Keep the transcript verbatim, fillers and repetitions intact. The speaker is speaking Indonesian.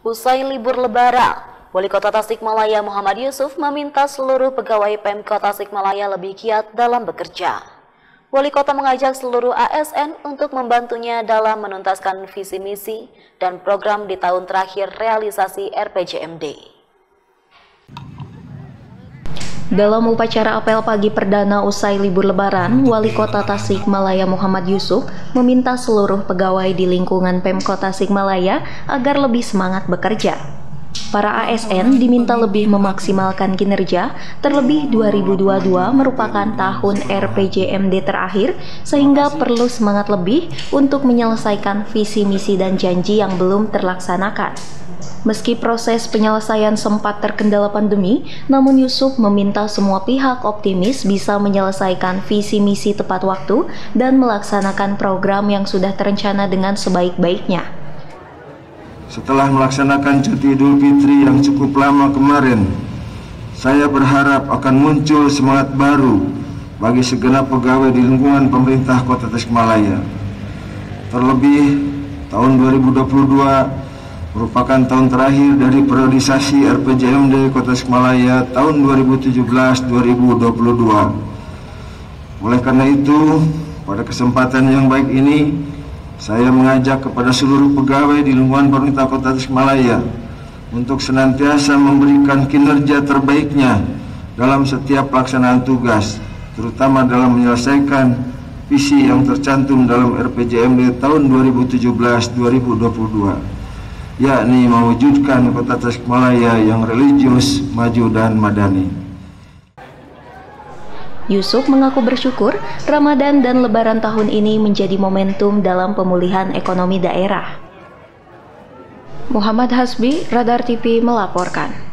Usai libur Lebaran, Wali Kota Tasikmalaya Muhammad Yusuf meminta seluruh pegawai Pemkot Tasikmalaya lebih giat dalam bekerja. Wali Kota mengajak seluruh A S N untuk membantunya dalam menuntaskan visi misi dan program di tahun terakhir realisasi R P J M D. Dalam upacara apel pagi perdana usai libur Lebaran, Wali Kota Tasikmalaya Muhammad Yusuf meminta seluruh pegawai di lingkungan Pemkot Tasikmalaya agar lebih semangat bekerja. Para A S N diminta lebih memaksimalkan kinerja, terlebih dua ribu dua puluh dua merupakan tahun R P J M D terakhir, sehingga perlu semangat lebih untuk menyelesaikan visi misi dan janji yang belum terlaksanakan. Meski proses penyelesaian sempat terkendala pandemi, namun Yusuf meminta semua pihak optimis bisa menyelesaikan visi misi tepat waktu dan melaksanakan program yang sudah terencana dengan sebaik-baiknya. Setelah melaksanakan cuti Idul Fitri yang cukup lama kemarin, saya berharap akan muncul semangat baru bagi segenap pegawai di lingkungan pemerintah Kota Tasikmalaya. Terlebih, tahun dua ribu dua puluh dua merupakan tahun terakhir dari periodisasi R P J M D Kota Tasikmalaya tahun dua ribu tujuh belas dua ribu dua puluh dua. Oleh karena itu, pada kesempatan yang baik ini, saya mengajak kepada seluruh pegawai di lingkungan pemerintah Kota Tasikmalaya untuk senantiasa memberikan kinerja terbaiknya dalam setiap pelaksanaan tugas, terutama dalam menyelesaikan visi yang tercantum dalam R P J M D tahun dua ribu tujuh belas dua ribu dua puluh dua, yakni mewujudkan Kota Tasikmalaya yang religius, maju, dan madani. Yusuf mengaku bersyukur Ramadan dan Lebaran tahun ini menjadi momentum dalam pemulihan ekonomi daerah. Muhammad Hasbi, Radar T V melaporkan.